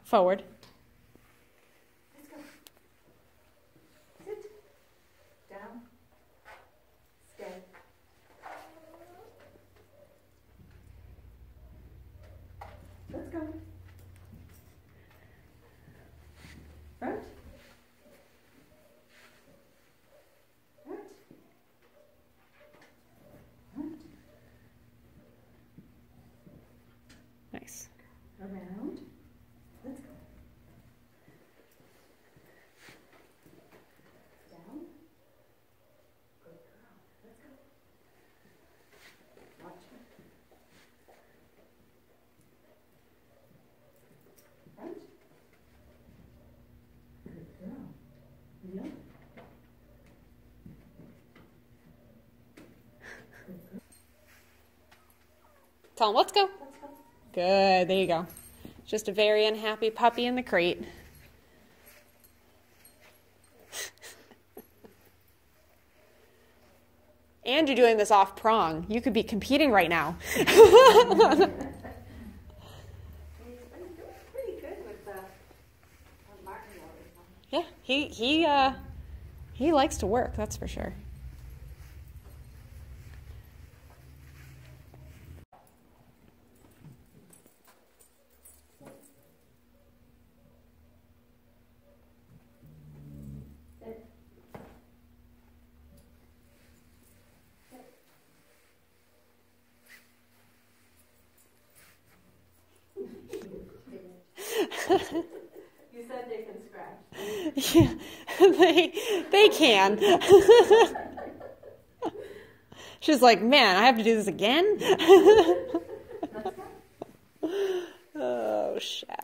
Forward. Let's go. Sit. Down. Stay. Let's go. Front. Front. Front. Nice. Around. Let's go. Down. Good girl. Let's go. Watch her. Front. Good girl. Wheel. Good girl. Tell him, let's go. Let's go. Good. There you go. Just a very unhappy puppy in the crate. And you're doing this off prong. You could be competing right now. He's been doing pretty good with the Martin motors. Yeah, he likes to work, that's for sure. You said they can scratch. Yeah, they can. She's like, man, I have to do this again? Oh, Shaq.